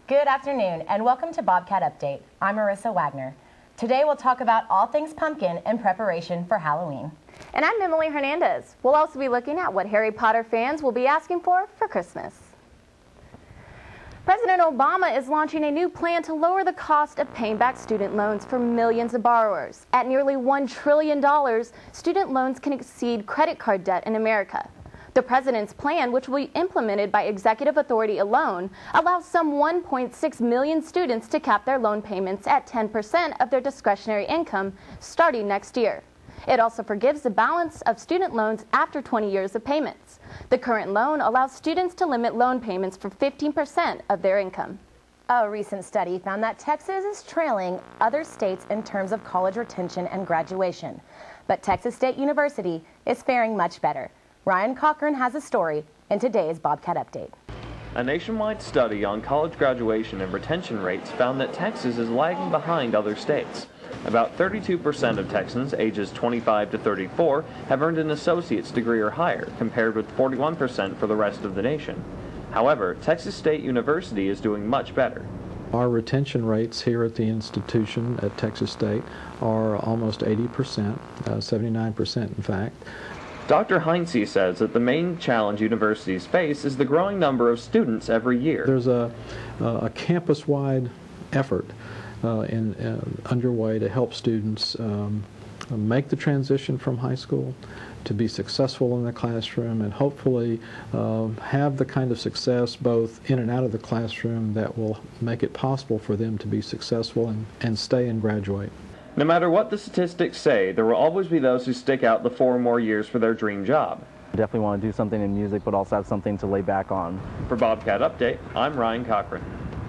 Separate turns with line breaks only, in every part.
Good afternoon and welcome to Bobcat Update. I'm Marissa Wagner. Today we'll talk about all things pumpkin in preparation for Halloween.
And I'm Emily Hernandez. We'll also be looking at what Harry Potter fans will be asking for Christmas. President Obama is launching a new plan to lower the cost of paying back student loans for millions of borrowers. At nearly $1 trillion, student loans can exceed credit card debt in America. The president's plan, which will be implemented by executive authority alone, allows some 1.6 million students to cap their loan payments at 10% of their discretionary income starting next year. It also forgives the balance of student loans after 20 years of payments. The current loan allows students to limit loan payments for 15% of their income.
A recent study found that Texas is trailing other states in terms of college retention and graduation. But Texas State University is faring much better. Ryan Cochran has a story in today's Bobcat Update.
A nationwide study on college graduation and retention rates found that Texas is lagging behind other states. About 32% of Texans ages 25 to 34 have earned an associate's degree or higher, compared with 41% for the rest of the nation. However, Texas State University is doing much better.
Our retention rates here at the institution at Texas State are almost 80%, 79% in fact.
Dr. Heinze says that the main challenge universities face is the growing number of students every year.
There's a campus-wide effort underway to help students make the transition from high school, to be successful in the classroom, and hopefully have the kind of success both in and out of the classroom that will make it possible for them to be successful and stay and graduate.
No matter what the statistics say, there will always be those who stick out the 4 more years for their dream job.
I definitely want to do something in music, but also have something to lay back on.
For Bobcat Update, I'm Ryan Cochran.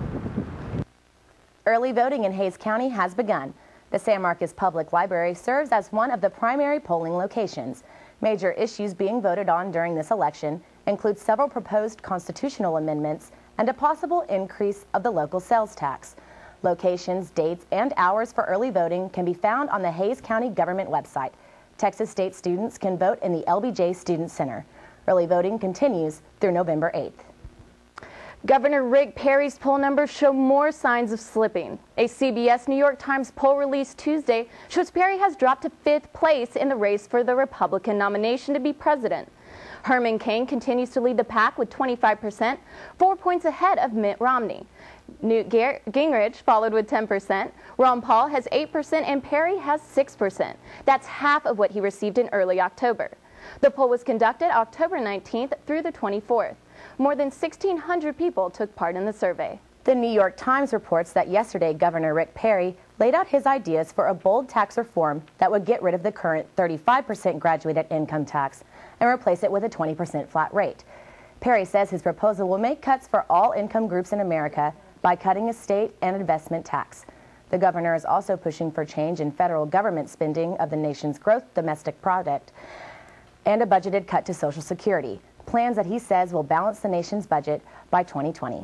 Early voting in Hays County has begun. The San Marcos Public Library serves as one of the primary polling locations. Major issues being voted on during this election include several proposed constitutional amendments and a possible increase of the local sales tax. Locations, dates, and hours for early voting can be found on the Hays County government website. Texas State students can vote in the LBJ Student Center. Early voting continues through November 8th.
Governor Rick Perry's poll numbers show more signs of slipping. A CBS New York Times poll released Tuesday shows Perry has dropped to 5th place in the race for the Republican nomination to be president. Herman Cain continues to lead the pack with 25%, 4 points ahead of Mitt Romney. Newt Gingrich followed with 10%, Ron Paul has 8%, and Perry has 6%. That's half of what he received in early October. The poll was conducted October 19th through the 24th. More than 1,600 people took part in the survey.
The New York Times reports that yesterday Governor Rick Perry laid out his ideas for a bold tax reform that would get rid of the current 35% graduated income tax and replace it with a 20% flat rate. Perry says his proposal will make cuts for all income groups in America by cutting estate and investment tax. The governor is also pushing for change in federal government spending of the nation's gross domestic product and a budgeted cut to Social Security, plans that he says will balance the nation's budget by 2020.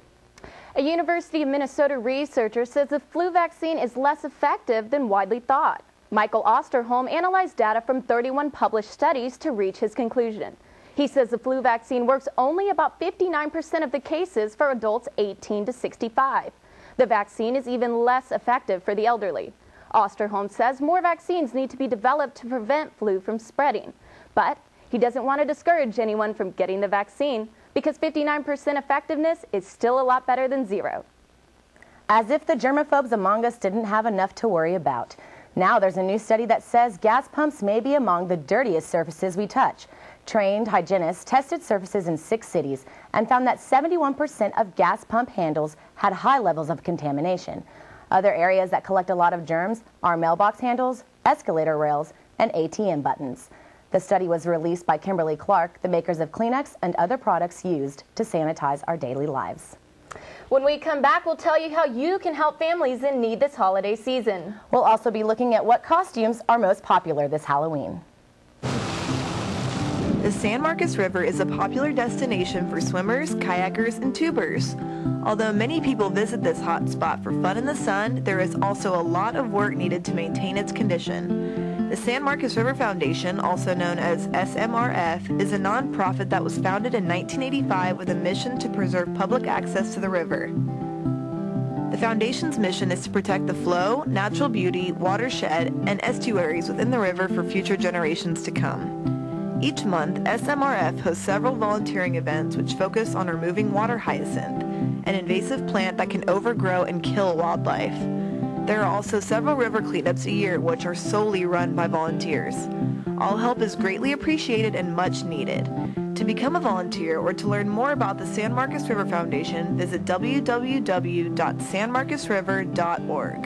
A University of Minnesota researcher says the flu vaccine is less effective than widely thought. Michael Osterholm analyzed data from 31 published studies to reach his conclusion. He says the flu vaccine works only about 59% of the cases for adults 18 to 65. The vaccine is even less effective for the elderly. Osterholm says more vaccines need to be developed to prevent flu from spreading. But he doesn't want to discourage anyone from getting the vaccine because 59% effectiveness is still a lot better than 0.
As if the germaphobes among us didn't have enough to worry about. Now there's a new study that says gas pumps may be among the dirtiest surfaces we touch. Trained hygienists tested surfaces in 6 cities and found that 71% of gas pump handles had high levels of contamination. Other areas that collect a lot of germs are mailbox handles, escalator rails, and ATM buttons. The study was released by Kimberly-Clark, the makers of Kleenex and other products used to sanitize our daily lives.
When we come back, we'll tell you how you can help families in need this holiday season.
We'll also be looking at what costumes are most popular this Halloween.
The San Marcos River is a popular destination for swimmers, kayakers, and tubers. Although many people visit this hot spot for fun in the sun, there is also a lot of work needed to maintain its condition. The San Marcos River Foundation, also known as SMRF, is a nonprofit that was founded in 1985 with a mission to preserve public access to the river. The foundation's mission is to protect the flow, natural beauty, watershed, and estuaries within the river for future generations to come. Each month, SMRF hosts several volunteering events which focus on removing water hyacinth, an invasive plant that can overgrow and kill wildlife. There are also several river cleanups a year which are solely run by volunteers. All help is greatly appreciated and much needed. To become a volunteer or to learn more about the San Marcos River Foundation, visit www.sanmarcosriver.org.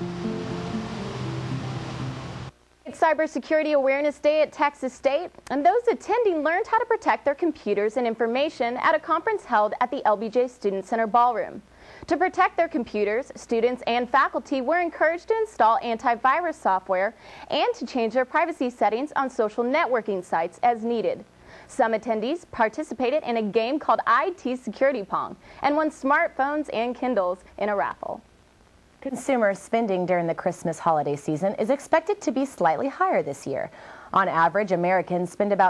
It's Cybersecurity Awareness Day at Texas State, and those attending learned how to protect their computers and information at a conference held at the LBJ Student Center Ballroom. To protect their computers, students and faculty were encouraged to install antivirus software and to change their privacy settings on social networking sites as needed. Some attendees participated in a game called IT Security Pong and won smartphones and Kindles in a raffle.
Consumer spending during the Christmas holiday season is expected to be slightly higher this year. On average, Americans spend about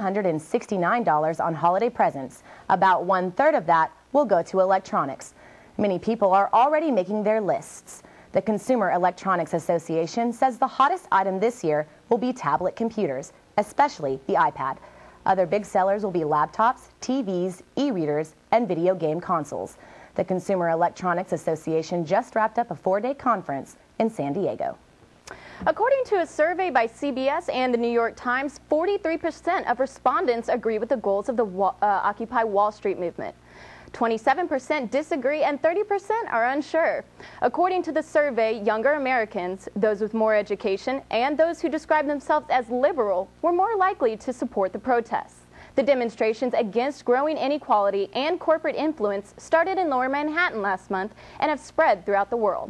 $769 on holiday presents. About 1/3 of that will go to electronics. Many people are already making their lists. The Consumer Electronics Association says the hottest item this year will be tablet computers, especially the iPad. Other big sellers will be laptops, TVs, e-readers, and video game consoles. The Consumer Electronics Association just wrapped up a 4-day conference in San Diego.
According to a survey by CBS and the New York Times, 43% of respondents agree with the goals of the Occupy Wall Street movement. 27% disagree and 30% are unsure. According to the survey, younger Americans, those with more education, and those who describe themselves as liberal were more likely to support the protests. The demonstrations against growing inequality and corporate influence started in Lower Manhattan last month and have spread throughout the world.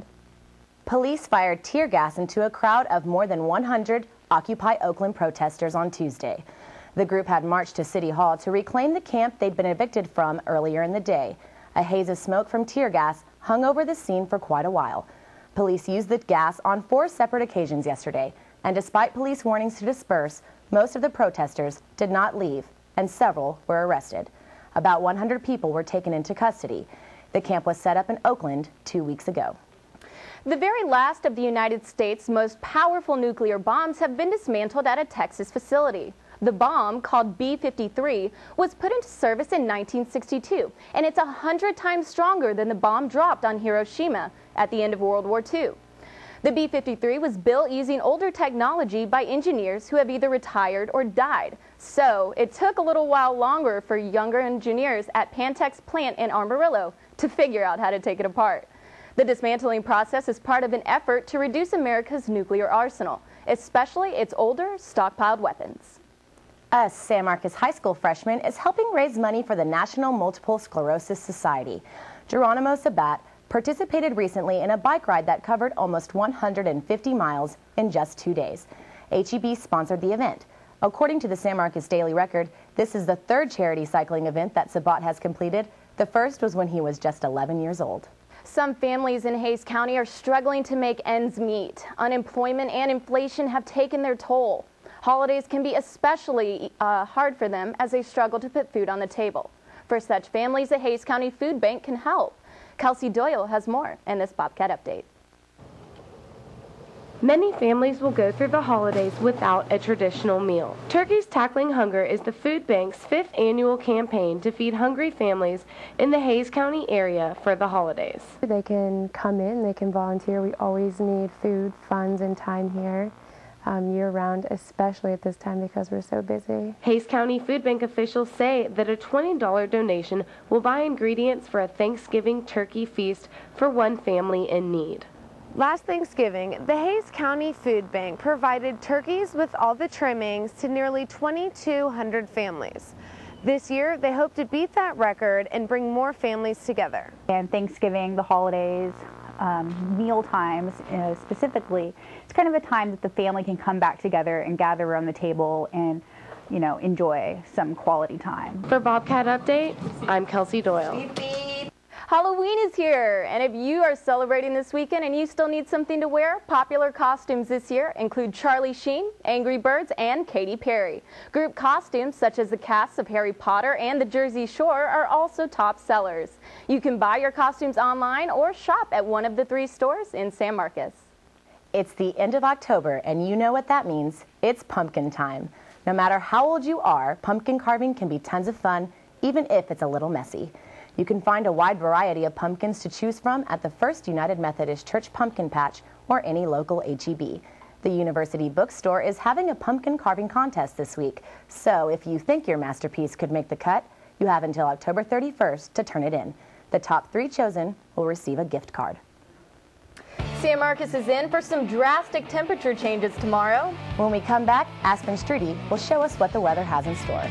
Police fired tear gas into a crowd of more than 100 Occupy Oakland protesters on Tuesday. The group had marched to City Hall to reclaim the camp they'd been evicted from earlier in the day. A haze of smoke from tear gas hung over the scene for quite a while. Police used the gas on 4 separate occasions yesterday, and despite police warnings to disperse, most of the protesters did not leave, and several were arrested. About 100 people were taken into custody. The camp was set up in Oakland 2 weeks ago.
The very last of the United States' most powerful nuclear bombs have been dismantled at a Texas facility. The bomb, called B-53, was put into service in 1962, and it's 100 times stronger than the bomb dropped on Hiroshima at the end of World War II. The B-53 was built using older technology by engineers who have either retired or died, so it took a little while longer for younger engineers at Pantech's plant in Amarillo to figure out how to take it apart. The dismantling process is part of an effort to reduce America's nuclear arsenal, especially its older, stockpiled weapons.
A San Marcos High School freshman is helping raise money for the National Multiple Sclerosis Society. Geronimo Sabat participated recently in a bike ride that covered almost 150 miles in just 2 days. HEB sponsored the event. According to the San Marcos Daily Record, this is the 3rd charity cycling event that Sabat has completed. The first was when he was just 11 years old.
Some families in Hays County are struggling to make ends meet. Unemployment and inflation have taken their toll. Holidays can be especially hard for them as they struggle to put food on the table. For such families, the Hays County Food Bank can help. Kelsey Doyle has more in this Bobcat update.
Many families will go through the holidays without a traditional meal. Turkeys Tackling Hunger is the Food Bank's 5th annual campaign to feed hungry families in the Hays County area for the holidays.
They can come in, they can volunteer. We always need food, funds, and time here. Year-round, especially at this time because we're so busy.
Hays County Food Bank officials say that a $20 donation will buy ingredients for a Thanksgiving turkey feast for one family in need.
Last Thanksgiving, the Hays County Food Bank provided turkeys with all the trimmings to nearly 2,200 families. This year, they hope to beat that record and bring more families together.
And Thanksgiving, the holidays, meal times specifically, it's kind of a time that the family can come back together and gather around the table and, enjoy some quality time.
For Bobcat Update, I'm Kelsey Doyle.
Halloween is here, and if you are celebrating this weekend and you still need something to wear, popular costumes this year include Charlie Sheen, Angry Birds, and Katy Perry. Group costumes such as the casts of Harry Potter and the Jersey Shore are also top sellers. You can buy your costumes online or shop at one of the 3 stores in San Marcos.
It's the end of October, and you know what that means. It's pumpkin time. No matter how old you are, pumpkin carving can be tons of fun, even if it's a little messy. You can find a wide variety of pumpkins to choose from at the First United Methodist Church Pumpkin Patch or any local H-E-B. The University Bookstore is having a pumpkin carving contest this week, so if you think your masterpiece could make the cut, you have until October 31st to turn it in. The top 3 chosen will receive a gift card.
San Marcos is in for some drastic temperature changes tomorrow.
When we come back, Aspen Strudy will show us what the weather has in store.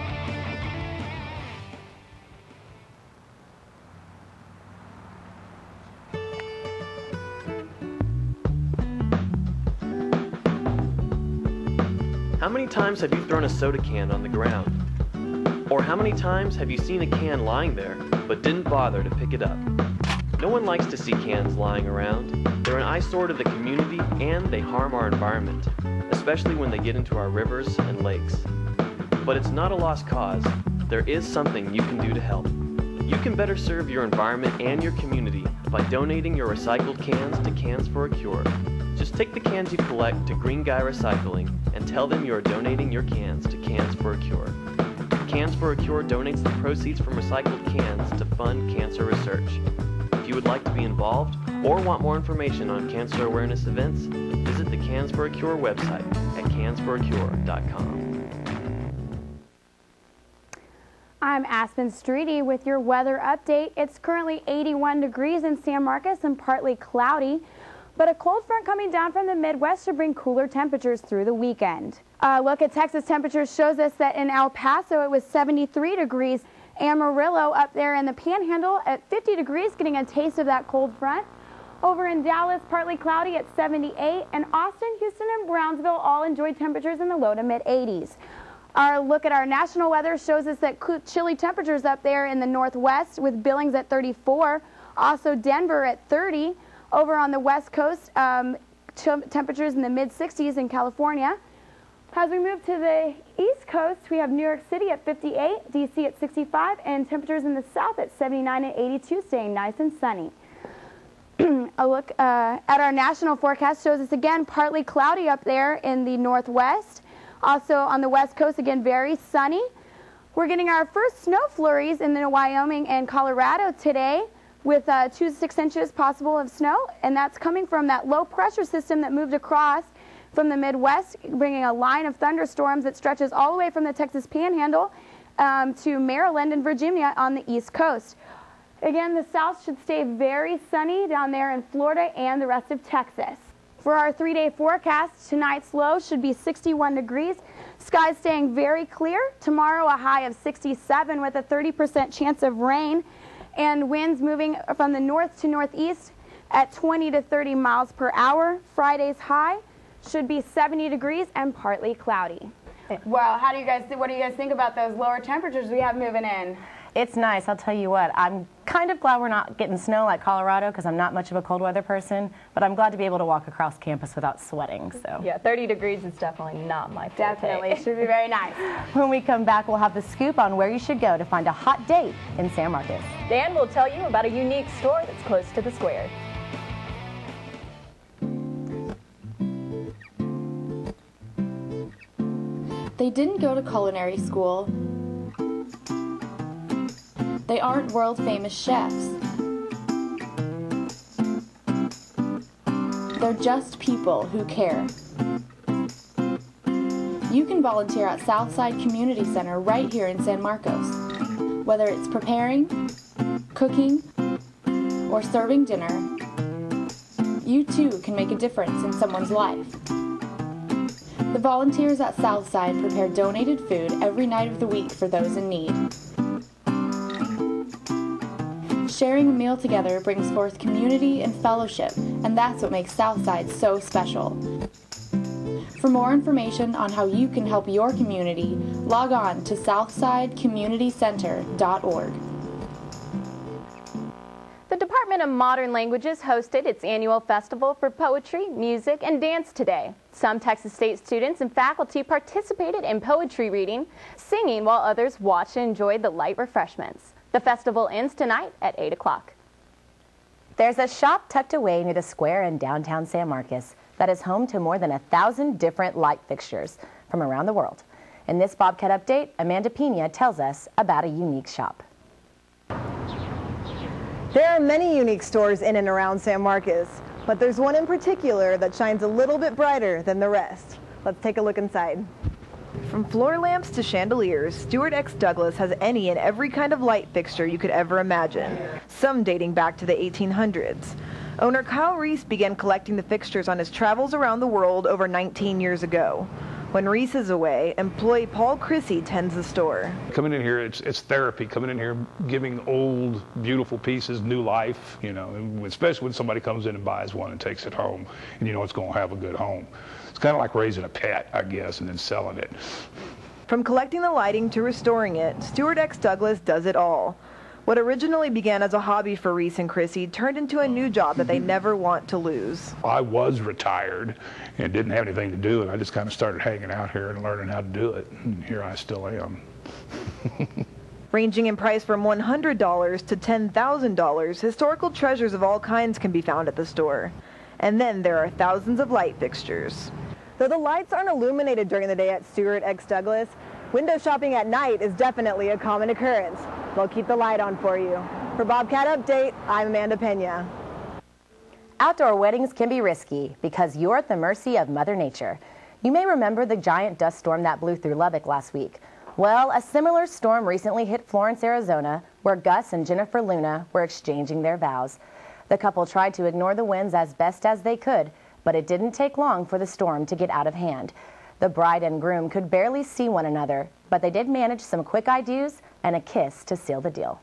How many times have you thrown a soda can on the ground? Or how many times have you seen a can lying there, but didn't bother to pick it up? No one likes to see cans lying around. They're an eyesore to the community and they harm our environment, especially when they get into our rivers and lakes. But it's not a lost cause. There is something you can do to help. You can better serve your environment and your community by donating your recycled cans to Cans for a Cure. Just take the cans you collect to Green Guy Recycling and tell them you are donating your cans to Cans for a Cure. Cans for a Cure donates the proceeds from recycled cans to fund cancer research. If you would like to be involved or want more information on cancer awareness events, visit the Cans for a Cure website at cansforacure.com.
I'm Aspen Streety with your weather update. It's currently 81 degrees in San Marcos and partly cloudy. But a cold front coming down from the Midwest should bring cooler temperatures through the weekend. A look at Texas temperatures shows us that in El Paso it was 73 degrees. Amarillo up there in the Panhandle at 50 degrees, getting a taste of that cold front. Over in Dallas, partly cloudy at 78. And Austin, Houston, and Brownsville all enjoyed temperatures in the low to mid 80s. Our look at our national weather shows us that chilly temperatures up there in the Northwest with Billings at 34. Also Denver at 30. Over on the West Coast, temperatures in the mid-60s in California. As we move to the East Coast, we have New York City at 58, D.C. at 65, and temperatures in the South at 79 and 82, staying nice and sunny. A look at our national forecast shows us again partly cloudy up there in the Northwest. Also on the West Coast, again very sunny. We're getting our first snow flurries in the Wyoming and Colorado today, with 2 to 6 inches possible of snow, and that's coming from that low pressure system that moved across from the Midwest, bringing a line of thunderstorms that stretches all the way from the Texas Panhandle to Maryland and Virginia on the East Coast. Again, the South should stay very sunny down there in Florida and the rest of Texas. For our 3-day forecast, tonight's low should be 61 degrees. Skies staying very clear. Tomorrow, a high of 67 with a 30% chance of rain. And winds moving from the north to northeast at 20 to 30 miles per hour. Friday's high should be 70 degrees and partly cloudy.
Well, what do you guys think about those lower temperatures we have moving in?
It's nice, I'll tell you what. I'm kind of glad we're not getting snow like Colorado because I'm not much of a cold weather person, but I'm glad to be able to walk across campus without sweating. So
Yeah, 30 degrees is definitely not my forte.
Definitely, it should be very nice.
When we come back, we'll have the scoop on where you should go to find a hot date in San Marcos.
Dan will tell you about a unique store that's close to the square.
They didn't go to culinary school. They aren't world-famous chefs. They're just people who care. You can volunteer at Southside Community Center right here in San Marcos. Whether it's preparing, cooking, or serving dinner, you too can make a difference in someone's life. The volunteers at Southside prepare donated food every night of the week for those in need. Sharing a meal together brings forth community and fellowship, and that's what makes Southside so special. For more information on how you can help your community, log on to southsidecommunitycenter.org.
The Department of Modern Languages hosted its annual festival for poetry, music, and dance today. Some Texas State students and faculty participated in poetry reading, singing, while others watched and enjoyed the light refreshments. The festival ends tonight at 8 o'clock.
There's a shop tucked away near the square in downtown San Marcos that is home to more than 1,000 different light fixtures from around the world. In this Bobcat update, Amanda Pena tells us about a unique shop.
There are many unique stores in and around San Marcos, but there's one in particular that shines a little bit brighter than the rest. Let's take a look inside.
From floor lamps to chandeliers, Stuart X. Douglas has any and every kind of light fixture you could ever imagine, some dating back to the 1800s. Owner Kyle Reese began collecting the fixtures on his travels around the world over 19 years ago. When Reese is away, employee Paul Chrissy tends the store.
Coming in here, it's therapy. Coming in here, giving old, beautiful pieces new life, you know, especially when somebody comes in and buys one and takes it home, and you know it's going to have a good home. It's kind of like raising a pet, I guess, and then selling it.
From collecting the lighting to restoring it, Stuart X. Douglas does it all. What originally began as a hobby for Reese and Chrissy turned into a new job that they never want to lose.
I was retired and didn't have anything to do, and I just kind of started hanging out here and learning how to do it, and here I still am.
Ranging in price from $100 to $10,000, historical treasures of all kinds can be found at the store. And then there are thousands of light fixtures.
Though the lights aren't illuminated during the day at Stuart X. Douglas, window shopping at night is definitely a common occurrence. They'll keep the light on for you. For Bobcat Update, I'm Amanda Pena.
Outdoor weddings can be risky because you're at the mercy of Mother Nature. You may remember the giant dust storm that blew through Lubbock last week. Well, a similar storm recently hit Florence, Arizona, where Gus and Jennifer Luna were exchanging their vows. The couple tried to ignore the winds as best as they could, but it didn't take long for the storm to get out of hand. The bride and groom could barely see one another, but they did manage some quick I do's and a kiss to seal the deal.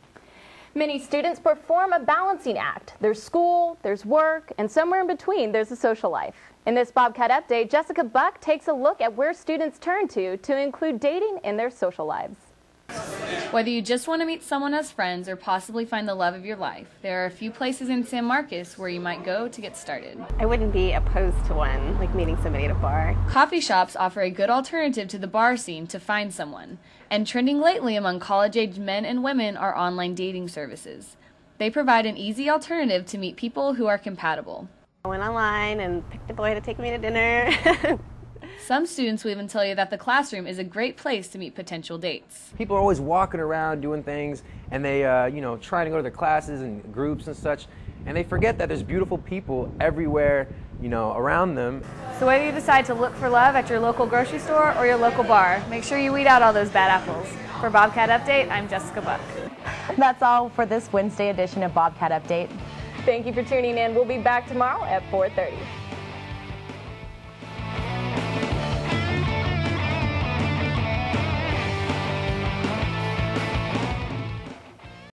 Many students perform a balancing act. There's school, there's work, and somewhere in between there's a social life. In this Bobcat Update, Jessica Buck takes a look at where students turn to include dating in their social lives.
Whether you just want to meet someone as friends or possibly find the love of your life, there are a few places in San Marcos where you might go to get started.
I wouldn't be opposed to one, like meeting somebody at a bar.
Coffee shops offer a good alternative to the bar scene to find someone, and trending lately among college-aged men and women are online dating services. They provide an easy alternative to meet people who are compatible.
I went online and picked a boy to take me to dinner.
Some students will even tell you that the classroom is a great place to meet potential dates.
People are always walking around doing things, and they, trying to go to their classes and groups and such, and they forget that there's beautiful people everywhere, around them.
So whether you decide to look for love at your local grocery store or your local bar, make sure you weed out all those bad apples. For Bobcat Update, I'm Jessica Buck.
That's all for this Wednesday edition of Bobcat Update.
Thank you for tuning in. We'll be back tomorrow at 4:30.